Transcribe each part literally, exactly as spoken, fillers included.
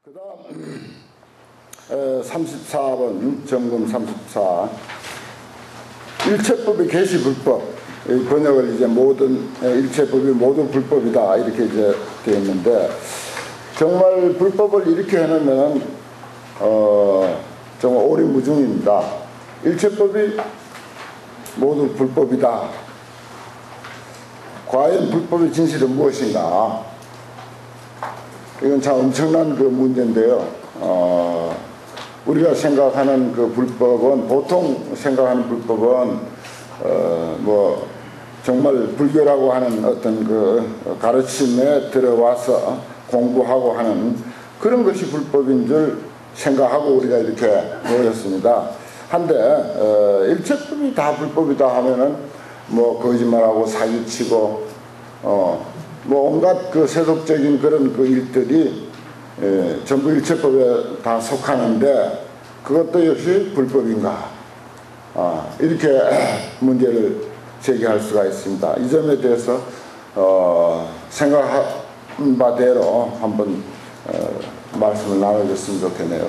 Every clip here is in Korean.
그 다음 삼십사 번 정금 삼십사 일체법의 개시 불법 번역을 이제 모든 일체법이 모두 불법이다 이렇게 이제 되어 있는데, 정말 불법을 이렇게 해놓으면 어 정말 오리무중입니다. 일체법이 모두 불법이다. 과연 불법의 진실은 무엇인가? 이건 참 엄청난 그 문제인데요. 어, 우리가 생각하는 그 불법은, 보통 생각하는 불법은, 어, 뭐, 정말 불교라고 하는 어떤 그 가르침에 들어와서 공부하고 하는 그런 것이 불법인 줄 생각하고 우리가 이렇게 모였습니다. 한데, 어, 일체법이 다 불법이다 하면은 뭐, 거짓말하고 사기치고, 어, 뭐 온갖 그 세속적인 그런 그 일들이 예, 전부 일체법에 다 속하는데, 그것도 역시 불법인가? 아, 이렇게 문제를 제기할 수가 있습니다. 이 점에 대해서 어, 생각한 바대로 한번 어, 말씀을 나눠줬으면 좋겠네요.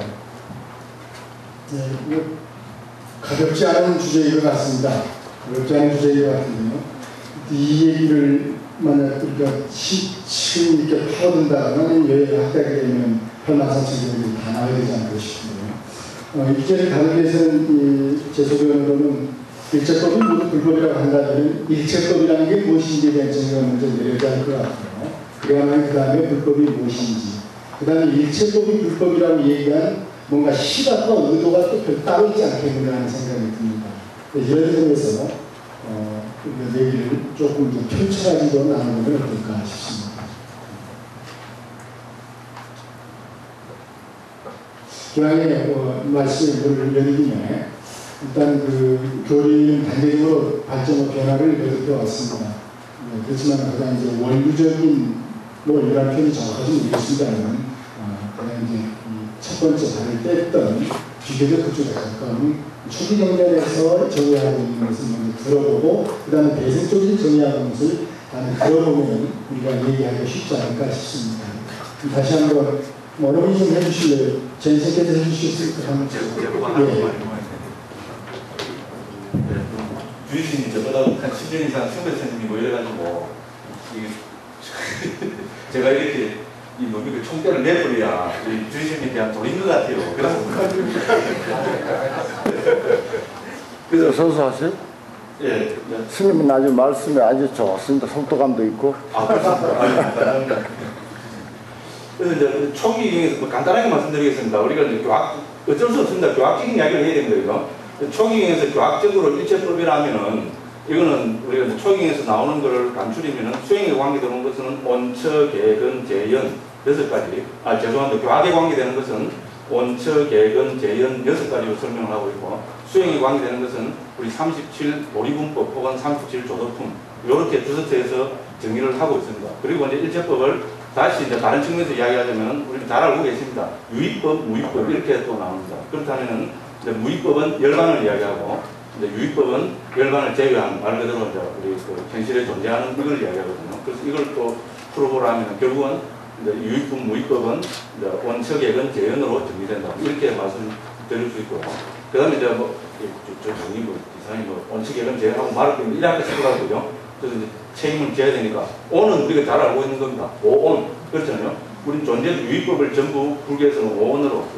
네, 가볍지 않은 주제인 것 같습니다. 가볍지 않은 주제인 것 같은데요. 이 얘기를 만약 우리가 지금 이렇게 파고든다면 여기에 합작이 되면 현황상처들이 다 나와야 되지 않을까 싶은데요. 어, 이 주제를 다루기 위해서는 제 소견으로는 일체법이 모두 불법이라고 한다면 일체법이라는 게 무엇인지에 대한 정의가 먼저 내려야 할 것 같아요. 그래야만 그 다음에 불법이 무엇인지, 그 다음에 일체법이 불법이라고 얘기한 뭔가 시각과 의도가 또 별따로 있지 않겠느냐는 생각이 듭니다. 이런 점에서 어, 얘기를 조금 더 펼쳐가지고 나누면 어떨까 싶습니다. 기왕에 어, 말씀을 드리기에 일단 그 교리는 단계적으로 발전과 변화를 거듭해 왔습니다. 네, 그렇지만 가장 이제 원류적인 뭐 이런 표현이 정확하지 모르겠습니다만, 어, 그냥 이제 첫 번째 발을 뗐던 비교적 그쪽에 가까운 초기 경전에서 정의하고 있는 것을 먼저 들어보고, 그 다음에 배색적인 정의하는 것을 다음에 들어보면 우리가 얘기하기가 쉽지 않을까 싶습니다. 다시 한번 뭐 어머니 좀 해주실래요? 전생께서 해주실까 하면 주인님이 저보다 한 십 년 이상 선배 선생님이고 이래가지고 제가 이렇게 이 뭡니까 총대를 내버려야 이 주인님에 대한 돌인 것 같아요. 그래서 그래서 선수하세요? 예. 네. 스님은 아주 말씀이 아주 좋습니다. 속도감도 있고. 아, 그렇습니다. 그래서 이제 초기 경에서 뭐 간단하게 말씀드리겠습니다. 우리가 이제 교학, 어쩔 수 없습니다. 교학적인 이야기를 해야 되는 거예요. 초기 경에서 교학적으로 일체법이라면은, 이거는 우리가 이제 초기 경에서 나오는 거를 간추리면은, 수행에 관계되는 것은 원처, 개근, 재연, 여섯 가지. 아, 죄송합니다. 교학에 관계되는 것은 원처, 개근, 재연, 여섯 가지로 설명을 하고 있고, 수행에 관계되는 것은 우리 삼십칠 도리분법 혹은 삼십칠 조도품, 이렇게 주서트에서 정의를 하고 있습니다. 그리고 이제 일체법을 다시 이제 다른 측면에서 이야기하자면, 우리 잘 알고 계십니다. 유의법, 무의법, 이렇게 또 나옵니다. 그렇다면은, 이제 무의법은 열반을 이야기하고, 이제 유의법은 열반을 제외한, 말 그대로 이제 우리 그 현실에 존재하는 이걸 이야기하거든요. 그래서 이걸 또 풀어보라면 결국은 이제 유의법, 무의법은 이제 원처계근 재연으로 정리된다. 이렇게 말씀드릴 수 있고, 그 다음에 이제 뭐, 저, 저, 정리 뭐, 이상히 뭐, 원처계근 재연하고 말을 끊는 이렇게 생각하거든요. 그래서 이제 책임을 져야 되니까, 오는 우리가 잘 알고 있는 겁니다. 오온. 그렇잖아요. 우린 존재도 유의법을 전부 불교에서는 오온으로,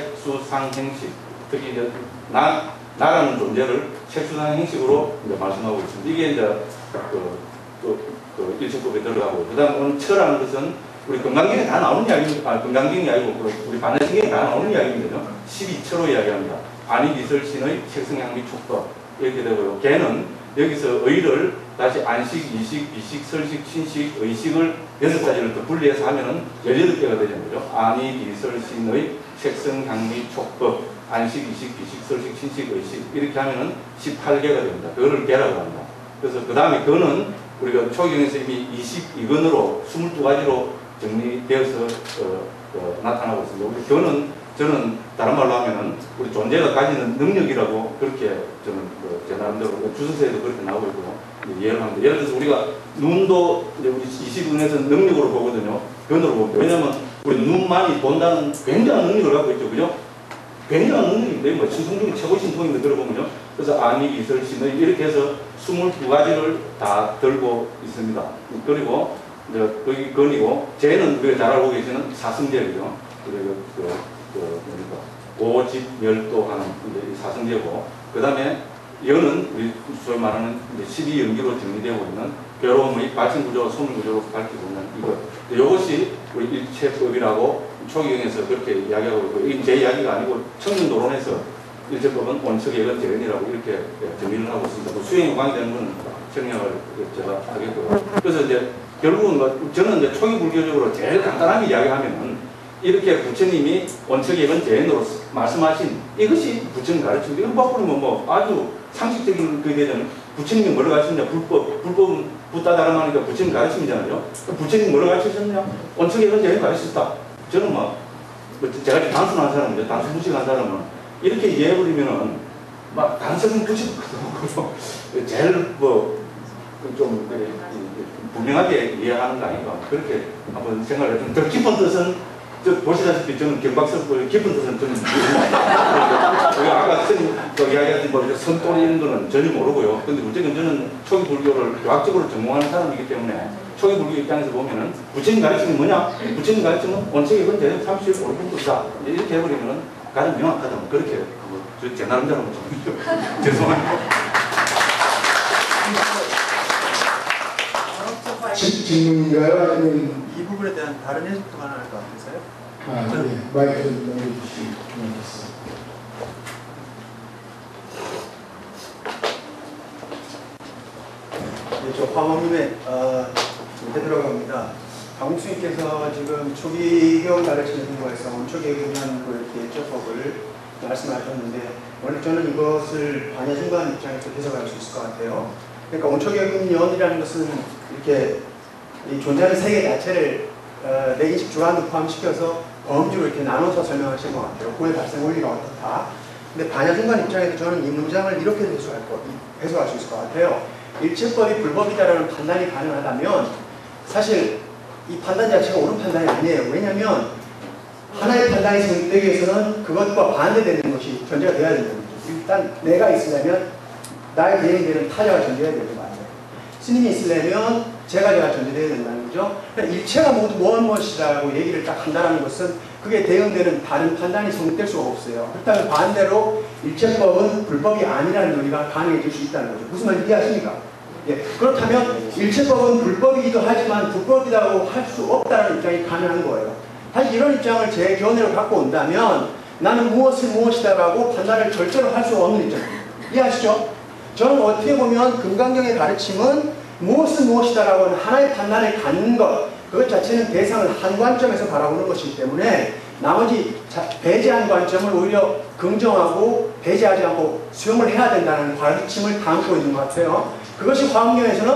색수상 행식, 특히 이제 나, 나라는 존재를 색수상 행식으로 이제 말씀하고 있습니다. 이게 이제 그, 그, 그 일체법에 들어가고, 그 다음 처라는 것은 우리 건강경에 다 나오는 이야기입니다. 아, 건강경이 아니고 그 우리 반야신경에 다 나오는 이야기입니다. 십이 처로 이야기합니다. 안이비설신의 색성향미 촉법 이렇게 되고요. 개는 여기서 의를 다시 안식, 이식, 비식, 설식, 신식, 의식을 여섯 가지를 더 분리해서 하면은 열여덟 개가 되는 거죠. 안이, 비설, 신의, 색성, 향미, 촉법, 안식, 이식, 비식, 설식, 신식, 의식 이렇게 하면은 십팔 개가 됩니다. 그거를 개라고 합니다. 그래서 그 다음에 그거는 우리가 초경에서 이미 이십이 건으로 이십이 가지로 정리되어서 어, 어, 나타나고 있습니다. 우리 교는 저는 다른 말로 하면은 우리 존재가 가지는 능력이라고 그렇게 저는 그 제 나름대로 주소서에도 그렇게 나오고 있고요. 이해를 합니다. 예를 들어서 우리가 눈도 이제 우리 이십 은에서는 능력으로 보거든요. 변으로 봅니다. 왜냐하면 우리 눈만이 본다는 굉장한 능력을 갖고 있죠, 그죠? 굉장한 능력인데, 뭐, 신통 중에 최고 신통인데 들어보면요. 그래서 안익, 이설, 신의 이렇게 해서 스물두 가지를 다 들고 있습니다. 그리고, 이제, 거기, 건이고, 쟤는 우리가 잘 알고 계시는 사성제이죠. 그리고, 그, 그, 뭡니까. 오집멸도 하는 이제 사성제고, 그 다음에, 연은 우리 소위 말하는 십이 연기로 정리되고 있는 괴로움의 발생 구조, 소물 구조로 밝히고 있는 이것. 이것이 우리 일체법이라고 초기경에서 그렇게 이야기하고 있고, 이게 제 이야기가 아니고 청년도론에서 일체법은 원칙예건 재현이라고 이렇게 정리를 하고 있습니다. 뭐 수행에 관계되는 건 설명을 제가 하겠고요. 그래서 이제 결국은 뭐 저는 이제 초기 불교적으로 제일 간단하게 이야기하면은 이렇게 부처님이 원칙예건 재현으로 말씀하신 이것이 부처님 가르침인데, 이건 바꾸면 뭐 아주 상식적인 그에 대한 부처님이 뭐를 가르치느냐, 불법, 불법은 붓다다람 하니까 부처님 가르침이잖아요. 부처님이 뭐를 가르치셨냐? 원칙예건 재현 가르치셨다. 저는 뭐, 뭐 제가 단순한 사람인데, 단순 무식한 사람은 이렇게 이해해버리면은 막 단순 무식하고 제일 뭐 좀 분명하게 이해하는 거 아닌가, 그렇게 한번 생각을 해보면, 더 깊은 뜻은 저 보시다시피 저는 경박스럽고 깊은 뜻은 저는 아까 선생님 이야기하신 뭐 선돌 이런 거는 전혀 모르고요. 근데 어쨌든 저는 초기 불교를 교학적으로 전공하는 사람이기 때문에 초기 불교 입장에서 보면은 부처님 가르침이 뭐냐? 부처님 가르침은 원칙의 근대 삼십일 오른분도다. 이렇게 해버리면은 가장 명확하다. 그렇게 뭐 제 나름대로 죄송합니다. 질문인가요? 아니면 이 부분에 대한 다른 해석도 하나 할 것 같아서요? 아, 네. 마이크 좀 넘겨주시기 바랍니다. 네, 저 황호님의 어, 되돌아갑니다. 강국수님께서 지금 초기경 가르치는 공부에서 원초계경이라는 그 개조법을 말씀하셨는데, 원래 저는 이것을 반야중간 입장에서 해석할 수 있을 것 같아요. 그러니까 원초계경연이라는 것은 이렇게 이 존재하는 세계 자체를 어, 내 인식 주관도 포함시켜서 범주로 이렇게 나눠서 설명하신 것 같아요. 고의 발생 원리가 어떻다. 근데 반야중간 입장에서 저는 이 문장을 이렇게 해석할, 거, 해석할 수 있을 것 같아요. 일체법이 불법이다라는 판단이 가능하다면 사실 이 판단 자체가 옳은 판단이 아니에요. 왜냐하면 하나의 판단이 성립되기 위해서는 그것과 반대되는 것이 전제가 되어야 된다는 거죠. 일단 내가 있으려면 나의 대행되는 타자가 전제해야 되는 거 아니에요. 스님이 있으려면 제가 제가 전제되어야 된다는 거죠. 그러니까 일체가 모두 무엇 무엇이라고 얘기를 딱 한다는 것은 그게 대응되는 다른 판단이 성립될 수가 없어요. 그렇다면 반대로 일체법은 불법이 아니라는 논리가 가능해질 수 있다는 거죠. 무슨 말인지 이해하십니까? 예, 그렇다면 일체법은 불법이기도 하지만 불법이라고 할 수 없다는 입장이 가능한 거예요. 사실 이런 입장을 제 견해로 갖고 온다면 나는 무엇을 무엇이다라고 판단을 절대로 할 수 없는 입장입니다. 이해하시죠? 저는 어떻게 보면 금강경의 가르침은 무엇은 무엇이다라고 하는 하나의 판단을 갖는 것, 그것 자체는 대상을 한 관점에서 바라보는 것이기 때문에 나머지 자, 배제한 관점을 오히려 긍정하고 배제하지 않고 수용을 해야 된다는 가르침을 담고 있는 것 같아요. 그것이 화엄경에서는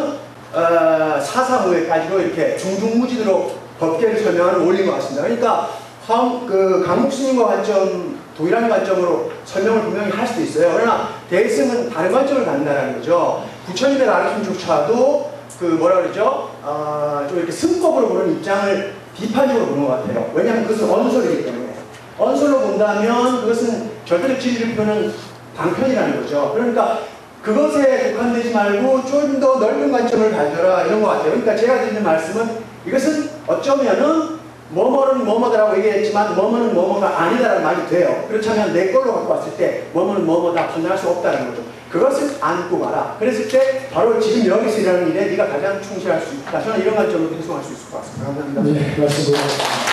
어, 사사무예까지로 이렇게 중중무진으로 법계를 설명하는 원리인 것 같습니다. 그러니까 화엄, 그 강목스님과 관점, 동일한 관점으로 설명을 분명히 할 수도 있어요. 그러나 대승은 다른 관점을 갖는다는 거죠. 부처님의 가르침조차도 그 뭐라 그러죠? 어, 좀 이렇게 승법으로 보는 입장을 비판적으로 보는 것 같아요. 왜냐하면 그것은 언설이기 때문에. 언설로 본다면 그것은 절대적 진리를 표현하는 방편이라는 거죠. 그러니까 그것에 국한되지 말고 좀 더 넓은 관점을 가져라 이런 것 같아요. 그러니까 제가 드리는 말씀은 이것은 어쩌면은 뭐뭐는 뭐뭐다라고 얘기했지만 뭐뭐는 뭐뭐가 아니다라는 말이 돼요. 그렇다면 내 걸로 갖고 왔을 때 뭐뭐는 뭐뭐다 판단할 수 없다는 거죠. 그것을 안고 가라. 그랬을 때 바로 지금 여기서 일하는 일에 네가 가장 충실할 수 있다. 저는 이런 관점으로 해석할 수 있을 것 같습니다. 감사합니다. 네, 말씀 고맙습니다.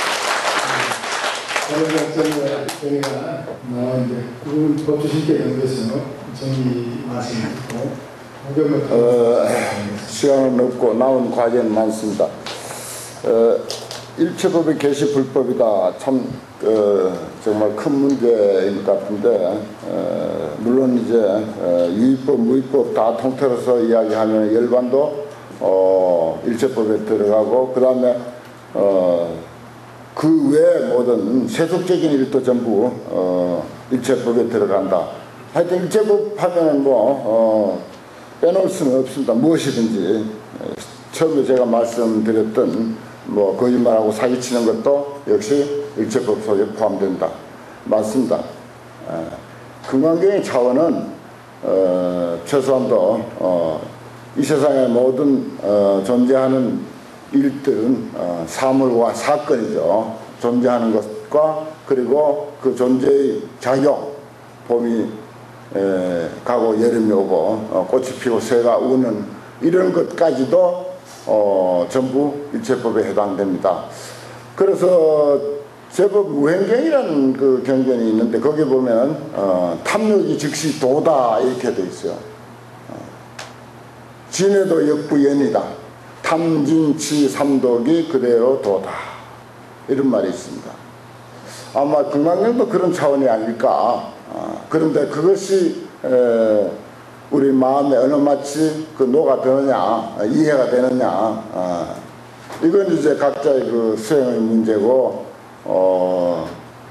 다른 관점을 저희가 나왔는데 그걸 법조신께 연구해서 정리 말씀 듣고 어, 시간은 없고 나온 과제는 많습니다. 어, 일체법의 개시 불법이다. 참 어, 정말 큰 문제인 것 같은데 어, 물론 이제 어, 유의법, 무의법 다 통틀어서 이야기하면 열반도 어, 일체법에 들어가고 그 다음에 어, 그 외 모든 세속적인 일도 전부 어, 일체법에 들어간다. 하여튼 일체법 하면 뭐 어, 빼놓을 수는 없습니다. 무엇이든지 처음에 제가 말씀드렸던 뭐 거짓말하고 사기치는 것도 역시 일체법 속에 포함된다. 맞습니다. 에, 금강경의 차원은 어, 최소한도 어, 이 세상의 모든 어, 존재하는 일들은 어, 사물과 사건이죠. 존재하는 것과 그리고 그 존재의 작용, 봄이 에, 가고 여름이 오고 어, 꽃이 피고 새가 우는 이런 것까지도 어, 전부 일체법에 해당됩니다. 그래서 제법 우행경이라는 그 경전이 있는데 거기 보면 어, 탐욕이 즉시 도다 이렇게 돼 있어요. 어, 진해도 역부연이다. 탐진치 삼독이 그대로 도다. 이런 말이 있습니다. 아마 금강경도 그런 차원이 아닐까. 어, 그런데 그것이 에, 우리 마음에 어느 마치 그 녹아드느냐, 이해가 되느냐, 어, 이건 이제 각자의 그 수행의 문제고, 어,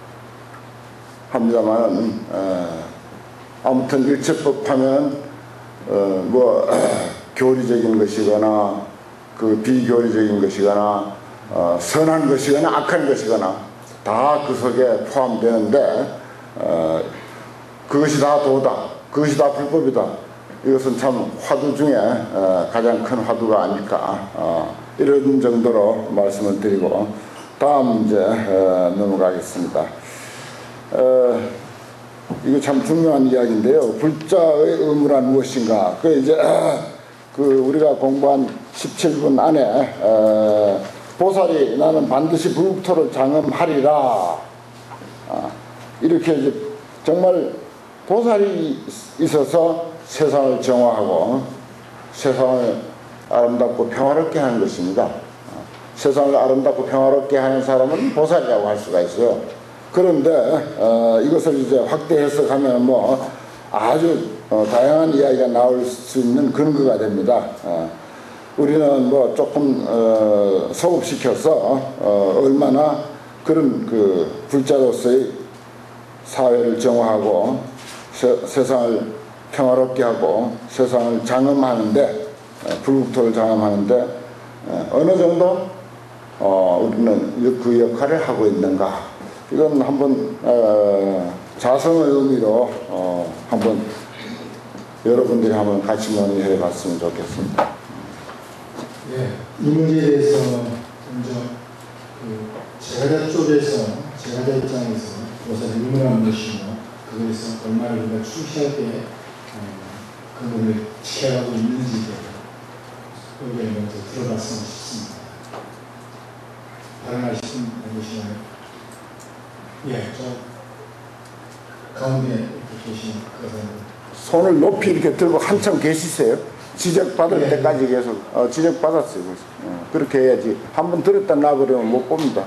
합니다만, 어, 아무튼 일체법 하면, 어, 뭐, 교리적인 것이거나, 그 비교리적인 것이거나, 어, 선한 것이거나, 악한 것이거나, 다 그 속에 포함되는데, 어, 그것이 다 도다, 그것이 다 불법이다. 이것은 참 화두 중에 어, 가장 큰 화두가 아닐까, 어, 이런 정도로 말씀을 드리고 다음 문제 어, 넘어가겠습니다. 어, 이거 참 중요한 이야기인데요. 불자의 의무란 무엇인가? 그 이제 그 우리가 공부한 십칠 분 안에 어, 보살이 나는 반드시 불국토를 장엄하리라. 아, 이렇게 이제 정말 보살이 있어서 세상을 정화하고 세상을 아름답고 평화롭게 하는 것입니다. 세상을 아름답고 평화롭게 하는 사람은 보살이라고 할 수가 있어요. 그런데 어, 이것을 이제 확대 해석하면 뭐 아주 어, 다양한 이야기가 나올 수 있는 근거가 됩니다. 어, 우리는 뭐 조금 어, 소급시켜서 어, 얼마나 그런 그 불자로서의 사회를 정화하고 세, 세상을 평화롭게 하고 세상을 장엄하는데, 불국토를 장엄하는데 어느 정도 어, 우리는 그 역할을 하고 있는가, 이건 한번 어, 자성의 의미로 어, 한번 여러분들이 한번 같이 논의해 봤으면 좋겠습니다. 예, 이 문제에 대해서 먼저 그 제가자 쪽에서 제가자 입장에서 보살의 의무란 무엇이며 그것에서 얼마나 우리가 충실하게 어, 그거를 지켜가고 있는지에 의견을 먼저 들어봤으면 싶습니다. 발언하실 분 계시나요? 예, 저 가운데 이렇게 계시는 그 사람. 손을 높이 이렇게 들고 한참 계시세요. 지적받을 네. 때까지 계속 어, 지적받았어요. 어, 그렇게 해야지. 한번 들었다 놔버리면 못 봅니다.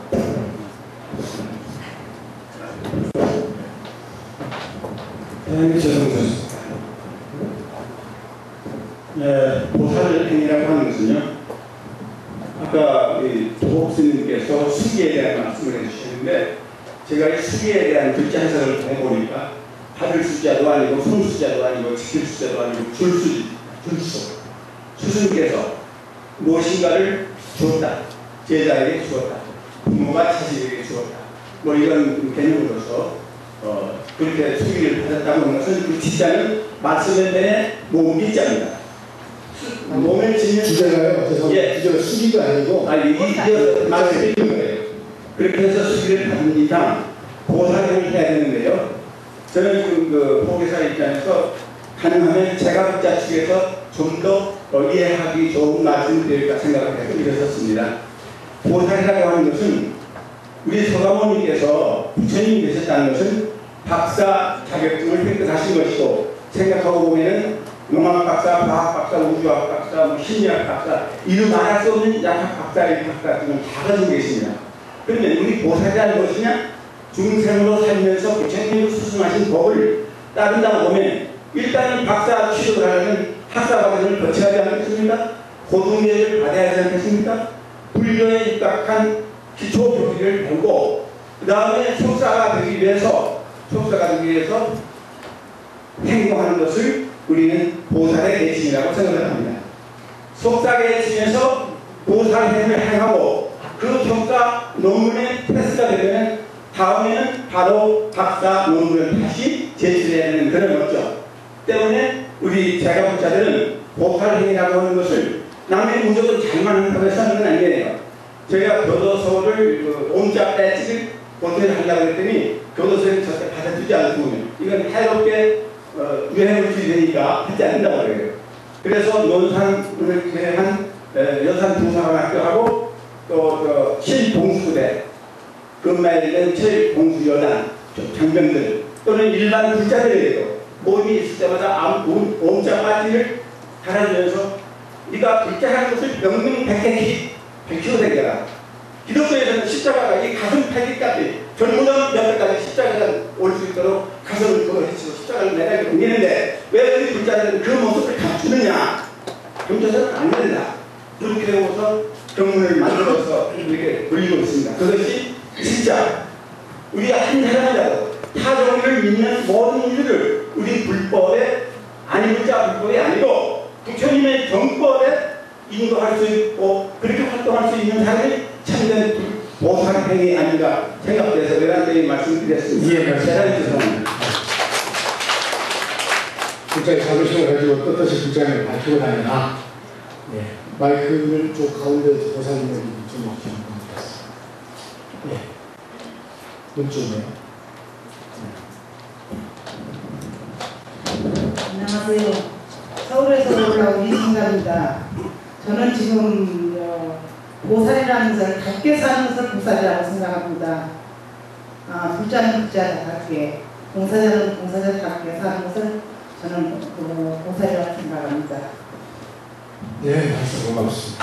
네, 죄송합니다. 네, 보살 행위라고 하는 것은요, 아까 조국 스님께서 수기에 대한 말씀을 해주시는데, 제가 이 수기에 대한 글자 해석을 해보니까 받을 숫자도 아니고 손 숫자도 아니고 지킬 숫자도 아니고 줄수, 줄수. 스승께서 무엇인가를 주었다. 제자에게 주었다. 부모가 자식에게 주었다. 뭐 이런 개념으로서 어, 그렇게 수기를 받았다고 하는 것은 그 지자는 말씀에 대해 모기자입니다. 몸을 짓는 주제가요. 죄송합니다. 예. 주제가 수기가 아니고. 아, 이게 말씀이 있는 거예요. 그렇게 해서 수기를 받는 이상 보살을 해야 되는데요. 저는 지금 그 보계사 입장에서 가능하면 제가 글자 측에서 좀 더 이해하기 좋은 말씀이 될까 생각을 해서 이랬었습니다. 보살이라고 하는 것은 우리 서가모니께서 부처님이 되셨다는 것은 박사 자격증을 획득하신 것이고, 생각하고 보면은 농학 박사, 과학 박사, 우주학 박사, 뭐 심리학 박사, 이름 말할 수 없는 약학 박사의 박사들은 다 가지고 계십니다. 그런데 우리 보살이라는 것이냐, 중생으로 살면서 부처님으로 수승하신 법을 따른다고 보면 일단은 박사 취득을 하려면 학사 과정을 거쳐야 하지 않겠습니까? 고등교육을 받아야 하지 않겠습니까? 불교에 입각한 기초 교리를 배우고 그 다음에 석사가 되기 위해서 석사가 되기 위해서 행동하는 것을 우리는 보살의 계심이라고 생각을 합니다. 석사 계심에서 보살 행을 행하고 그 평가 논문에 패스가 되면 다음에는 바로 박사 논문을 다시 제출해야 하는 그런 거죠. 때문에 우리 재가부자들은 보살행위라고 하는 것을 남의 무조건 잘만 한다고 해서 하는 건 아니에요. 저희가 교도소를 그 옴자 배지를 본태를 한다고 했더니 교도소에는 절대 받아주지 않고 이건 해롭게 어, 유행을 주의되니까 하지 않는다고 그래요. 그래서 논산을 제외한 여산 두사관학교하고 또 칠봉수대 금마일된 칠봉수여단 장병들 또는 일반 불자들에게도 모임이 있을 때마다 옴자 바지를 달아주면서 네가 불자라는 것을 명명백백히 밝히고 다니라. 기독교에서는 십자가가 이 가슴 팔기까지 전문점 옆에까지 십자가가 올 수 있도록 가슴을 그거 해치고 십자가를 매달리고 옮기는데 왜 우리 불자들은 그 모습을 감추느냐? 감춰서는 안 된다. 그렇게 해서 경문을 만들어서 이렇게 올리고 있습니다. 그것이 진짜 우리 한 사람이라도 타종을 믿는 모든 이들을 우리 불법에 아니불자 불법이 아니고 부처님의 정법에 인도할 수 있고 그렇게 활동할 수 있는 사람이 참된 보살행위 아닌가 생각돼서 외람되게 말씀드렸습니다. 예, 대단히 죄송합니다. 불자의 자부심을 가지고 떳떳이 불자를 밝히고 다니나 예, 마이크를 쪽 가운데 보살님을 좀 먹히는 것 같습니다. 예, 눈쪽에 안녕하세요. 서울에서 올라온 이승갑입니다. 저는 지금 어, 보살이라는 것을 밝게 사는 것을 보살이라고 생각합니다. 아, 불자는 불자답게, 봉사자는 봉사자답게 사는 것을 저는 어, 보살이라고 생각합니다. 네, 박수 고맙습니다.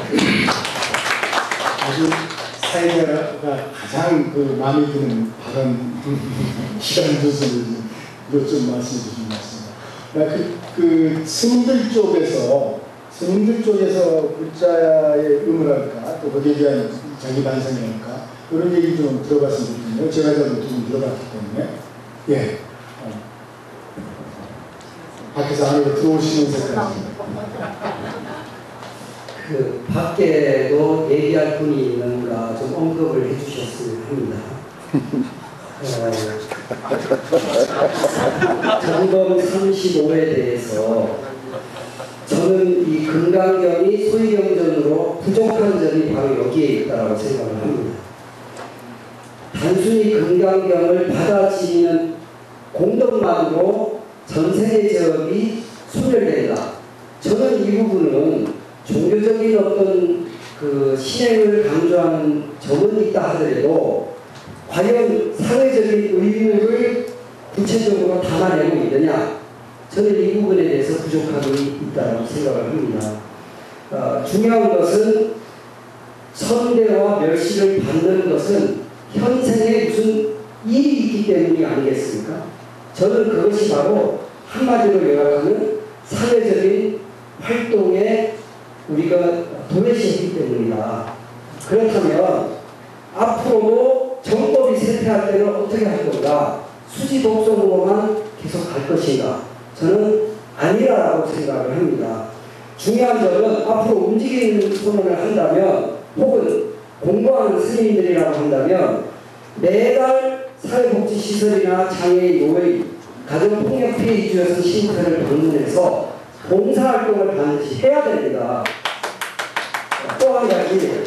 아주 사회자가 가장 그 마음에 드는 발언 시간 조성을 이것 좀 말씀해 주신 것 같습니다. 그, 그 스님들 쪽에서 스님들 쪽에서 불자의 의무랄까 또 거기에 대한 자기 반성이랄까 이런 얘기 좀 들어봤으면 좋겠네요. 제가 저도 좀 들어봤기 때문에 예 어. 밖에서 안으로 들어오시면서까지 그 밖에도 얘기할 분이 있는가 좀 언급을 해주셨으면 합니다. 점검 삼십오에 대해서 저는 이 금강경이 소위경전으로 부족한 점이 바로 여기에 있다고 생각을 합니다. 단순히 금강경을 받아들이는 공덕만으로 전생의 제업이 소멸된다. 저는 이 부분은 종교적인 어떤 그 신행을 강조하는 점은 있다 하더라도 과연 사회적인 의무를 구체적으로 담아내고 있느냐? 저는 이 부분에 대해서 부족함이 있다고 생각을 합니다. 어, 중요한 것은 선대와 멸시를 받는 것은 현생에 무슨 일이 있기 때문이 아니겠습니까? 저는 그것이 바로 한마디로 요약하면 사회적인 활동에 우리가 도외시했기 때문이다. 그렇다면 앞으로도 정법이 쇠퇴할 때는 어떻게 할 건가? 수지 독성으로만 계속 갈 것인가? 저는 아니라고 생각을 합니다. 중요한 점은 앞으로 움직이는 선언을 한다면 혹은 공부하는 스님들이라고 한다면 매달 사회복지시설이나 장애인 노인, 가정폭력 피해 이주여성 쉼터를 방문해서 봉사활동을 반드시 해야 됩니다. 또 한 가지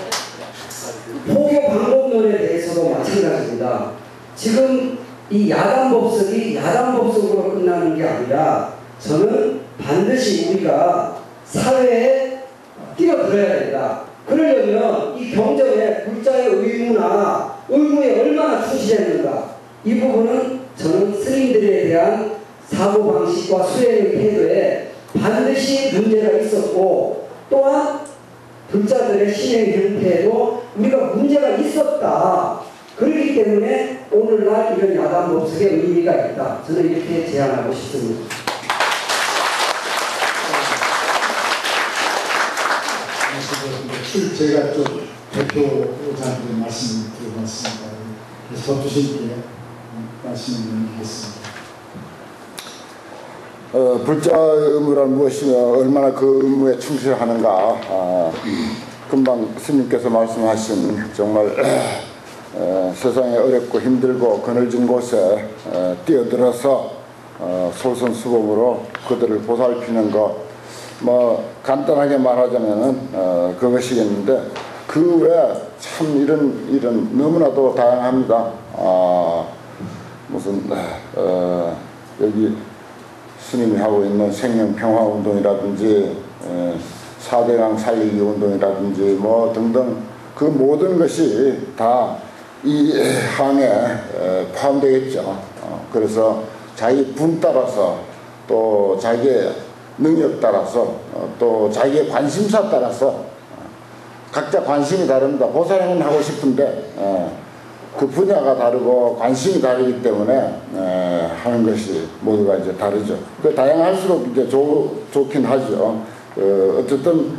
포교 방법론에 대해서도 마찬가지입니다. 지금 이 야단법석이 야단법석으로 끝나는 게 아니라 저는 반드시 우리가 사회에 뛰어들어야 된다. 그러려면 이 경전에 불자의 의무나 의무에 얼마나 충실했는가 이 부분은 저는 스님들에 대한 사고방식과 수행의 태도에 반드시 문제가 있었고 또한 불자들의 신행 형태에도 우리가 문제가 있었다. 그렇기 때문에 오늘날 이런 야단법석의 의미가 있다. 저는 이렇게 제안하고 싶습니다. 출 제가 좀 대표자한테 말씀을 드려봤습니다. 그래서 법주신께 말씀을 드리겠습니다. 어, 불자 의무란 무엇이며 얼마나 그 의무에 충실하는가. 아, 금방 스님께서 말씀하신 정말 에, 세상에 어렵고 힘들고 그늘진 곳에 에, 뛰어들어서 어, 솔선수범으로 그들을 보살피는 것, 뭐 간단하게 말하자면은 어, 그것이겠는데 그 외에 참 이런 이런 너무나도 다양합니다. 아, 무슨 어, 여기 스님이 하고 있는 생명평화운동이라든지 에, 사대강 살리기 운동이라든지 뭐 등등 그 모든 것이 다 이 항에 포함되겠죠. 어, 그래서 자기 분 따라서 또 자기의 능력 따라서 어, 또 자기의 관심사 따라서 어, 각자 관심이 다릅니다. 보살행은 하고 싶은데 어, 그 분야가 다르고 관심이 다르기 때문에 에, 하는 것이 모두가 이제 다르죠. 그 다양할수록 이제 좋, 좋긴 하죠. 그 어쨌든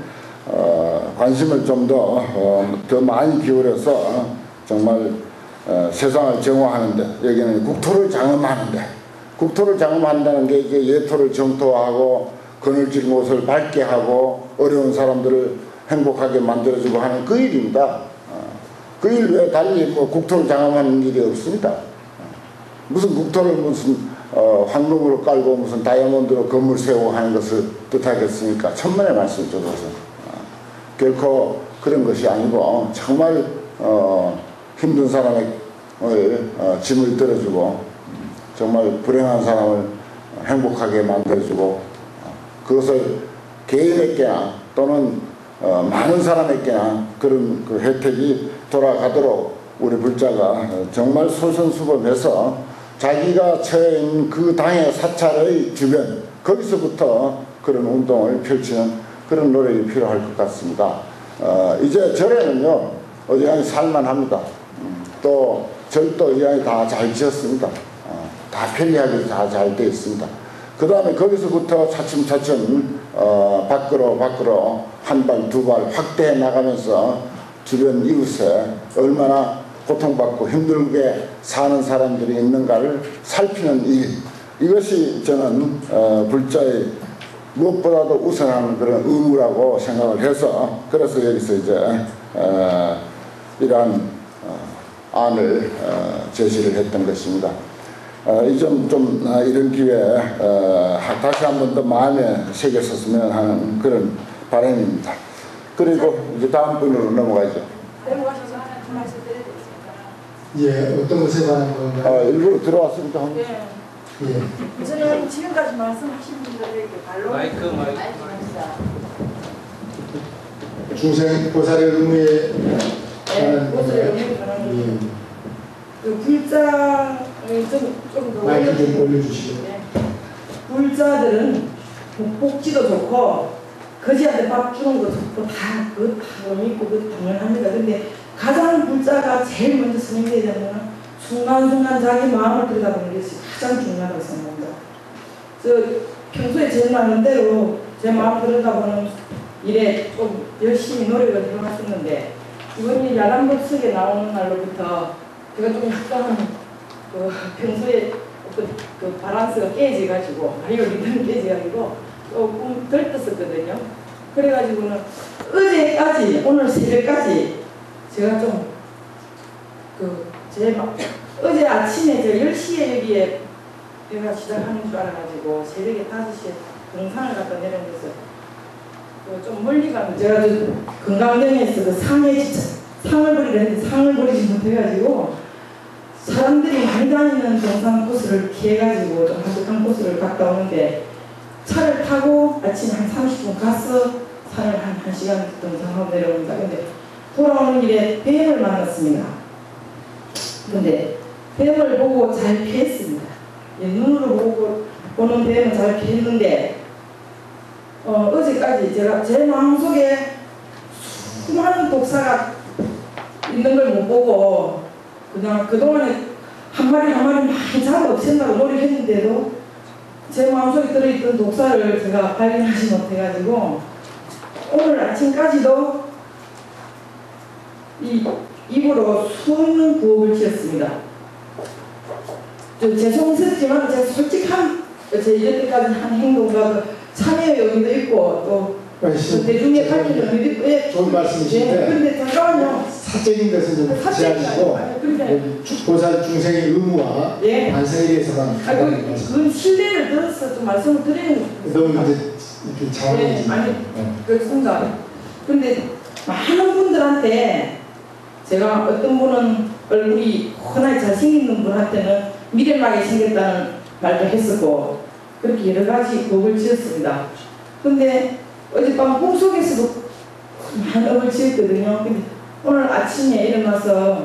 어, 관심을 좀 더 어, 더 많이 기울여서 어, 정말 어, 세상을 정화하는데 여기는 국토를 장엄하는데 국토를 장엄한다는 게 이제 예토를 정토하고 그늘진 곳을 밝게 하고 어려운 사람들을 행복하게 만들어주고 하는 그 일입니다. 어, 그 일 외에 달리 뭐 국토를 장엄하는 일이 없습니다. 어, 무슨 국토를 무슨 어, 황금으로 깔고 무슨 다이아몬드로 건물 세우고 하는 것을 뜻하겠습니까? 천만의 말씀 줘서 어, 결코 그런 것이 아니고 정말 어, 힘든 사람의 어, 짐을 들어주고 정말 불행한 사람을 행복하게 만들어주고 그것을 개인에게나 또는 어, 많은 사람에게나 그런 그 혜택이 돌아가도록 우리 불자가 정말 솔선수범해서 자기가 처해 있는 그 당의 사찰의 주변 거기서부터 그런 운동을 펼치는 그런 노력이 필요할 것 같습니다. 어, 이제 절에는요 어지간히 살만합니다. 음, 또 절도 이양이 다 잘 지었습니다. 어, 다 편리하게 다 잘 되어 있습니다. 그 다음에 거기서부터 차츰차츰 어, 밖으로 밖으로 한 발 두 발 확대해 나가면서 주변 이웃에 얼마나 고통받고 힘들게 사는 사람들이 있는가를 살피는 일, 이것이 저는 어, 불자의 무엇보다도 우선하는 그런 의무라고 생각을 해서 그래서 여기서 이제 어, 이러한 어, 안을 어, 제시를 했던 것입니다. 어, 이 좀, 좀 어, 이런 기회에 어, 다시 한 번 더 마음에 새겼었으면 하는 그런 바람입니다. 그리고 이제 다음 분으로 넘어가죠. 넘어가셔서 하나 좀 말씀 드리겠습니다. 예, 어떤 것에 관한 건가요? 어, 일부러 들어왔습니다. 네. 예. 저는 지금까지 말씀하신 분들에게 발로 마이크, 마이크. 중생 보살의 의무에 네, 관한 보살의 건가요? 의무에 관한 예. 그 불자를 좀좀더 마이크 좀 올려주시고. 네. 불자들은 복지도 좋고 거지한테 밥 주는 거 좋고 다 그거 다 의미있고 그거 당연합니다. 근데 가장 불자가 제일 먼저 스님되야 되는 순간순간 자기 마음을 들여다보는 것이 가장 중요하다고 생각합니다. 저 평소에 제 나는 대로 제 마음 들여다보는 일에 좀 열심히 노력을 해왔었는데 이번에 야단법석에 나오는 날로부터 제가 좀 약간 그 평소에 그, 그 바란스가 깨져가지고 아이고 리듬이 깨져가지고 조금 들떴었거든요. 그래가지고는 어제까지 오늘 새벽까지 제가 좀 그 제 막 어제 아침에 제가 열 시에 여기에 배가 시작하는 줄 알아가지고 새벽에 다섯 시에 등산을 갔다 내려오면서 그 좀 멀리 가면 제가 좀 건강병에서 그 상해 상을 버리는데 상을 버리지 못해가지고 사람들이 많이 다니는 등산 코스를 피해가지고 좀 한적한 코스를 갔다 오는데 차를 타고 아침 한 삼십 분 가서 산을 한 1시간 등산하고 내려옵니다. 근데 돌아오는 길에 뱀을 만났습니다. 근데 뱀을 보고 잘 피했습니다. 예, 눈으로 보고 보는 뱀은 잘 피했는데 어, 어제까지 제가 제 마음속에 수많은 독사가 있는 걸 못 보고 그냥 그동안에 한 마리 한 마리 많이 잡아 없앤다고 노력했는데도 제 마음속에 들어있던 독사를 제가 발견하지 못해가지고 오늘 아침까지도 이 입으로 수없는 부업을 지었습니다. 좀 죄송스럽지만 제가 솔직한 제 이제까지 한 행동과 참여의 의미도 있고 또 말씀- 대중의 관리를 왜 좋은 말씀이신데 근데 잠깐만요. 사적인 것은 좀 사적인 제하시고 아니고, 근데 보살 중생의 의무와 예. 반성에 대해서만 아, 그, 그건 신뢰를 들어서 좀 말씀을 드리는 너무 거예요. 이제 이렇게 자원이 네, 아니 그렇습니다. 근데 많은 분들한테 제가 어떤 분은 얼굴이 흔하게 잘생긴 분한테는 미련하게 생겼다는 말도 했었고 그렇게 여러 가지 곡을 지었습니다. 근데 어젯밤 꿈속에서도 많은 곡을 지었거든요. 근데 오늘 아침에 일어나서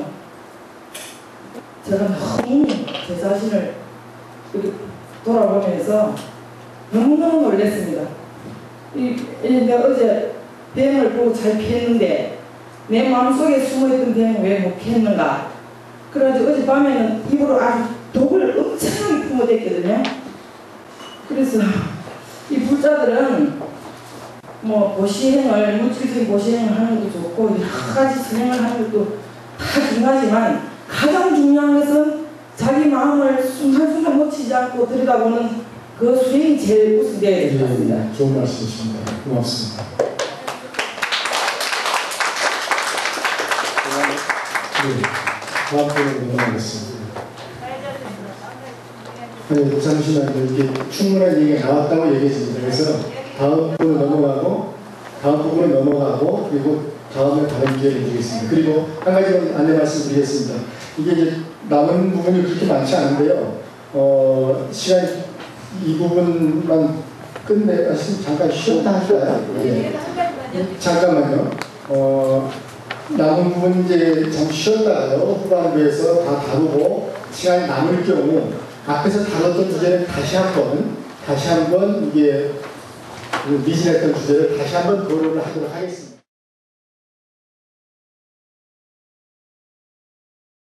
제가 너무 제 자신을 이렇게 돌아보면서 너무너무 놀랐습니다. 이, 이, 내가 어제 뱀을 보고 잘 피했는데 내 마음속에 숨어있던 뱀은 왜 못 피했는가. 그래가지고 어젯밤에는 입으로 아주 독을 엄청나게 품어댔거든요. 그래서 이 불자들은 뭐 보시행을 물질적인 보시행을 하는 것도 좋고 여러 가지 선행을 하는 것도 다 중요하지만 가장 중요한 것은 자기 마음을 순간순간 놓치지 않고 들여다보는 그 수행이 제일 우선되어야 될 것 같습니다. 예, 좋은 말씀이십니다. 고맙습니다. 네, 다음 분으로 넘어가겠습니다. 아니, 잠시만요. 이게 충분한 얘기가 나왔다고 얘기했습니다. 그래서 다음 부분 넘어가고, 다음 부분 넘어가고, 그리고 다음에 다른 기회를 드리겠습니다. 그리고 한 가지 안내 말씀 드리겠습니다. 이게 이제 남은 부분이 그렇게 많지 않은데요. 어, 시간 이 부분만 끝내, 아, 잠깐 쉬었다 할까요? 예. 잠깐만요. 어, 남은 부분 이제 잠시 쉬었다가요. 후반부에서 다 다루고 시간이 남을 경우 앞에서 다뤘던 주제를 다시 한번 다시 한번 이게 미진했던 주제를 다시 한번討論을 하도록 하겠습니다.